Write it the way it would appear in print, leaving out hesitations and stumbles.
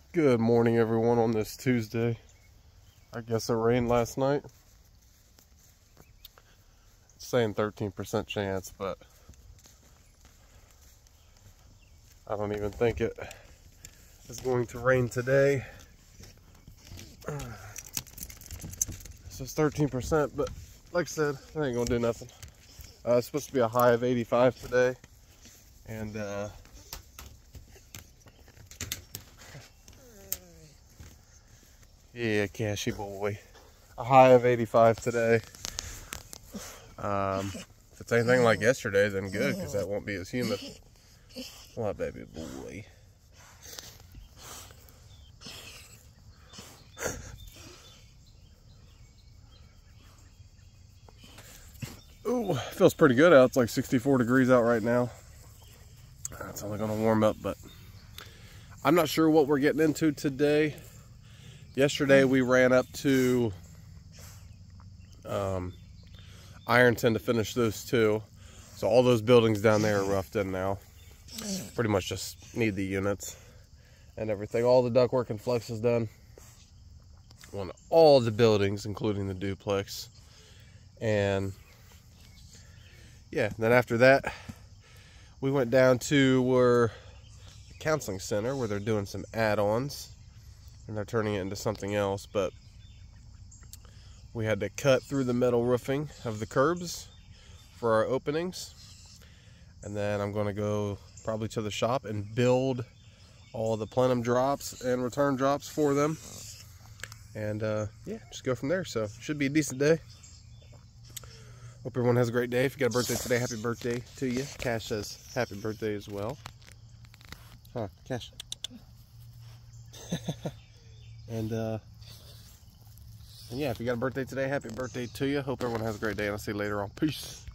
Good morning, everyone, on this Tuesday. I guess it rained last night. It's saying 13% chance, but I don't even think it is going to rain today. So it's 13%, but like I said, it ain't gonna do nothing. It's supposed to be a high of 85 today, and yeah, Cashy boy. A high of 85 today. If it's anything like yesterday, then good, because that won't be as humid. What, baby boy? Ooh, feels pretty good out. It's like 64 degrees out right now. It's only going to warm up, but I'm not sure what we're getting into today. Yesterday we ran up to Ironton to finish those two. So all those buildings down there are roughed in now. Pretty much just need the units and everything. All the ductwork and flux is done on all the buildings, including the duplex. And yeah, then after that, we went down to the counseling center where they're doing some add-ons and they're turning it into something else. But we had to cut through the metal roofing of the curbs for our openings. And then I'm going to go probably to the shop and build all the plenum drops and return drops for them. And yeah, just go from there. So should be a decent day. Hope everyone has a great day. If you got a birthday today, happy birthday to you. Cash says happy birthday as well. Huh, Cash. And yeah, if you got a birthday today, happy birthday to you. Hope everyone has a great day, and I'll see you later on. Peace.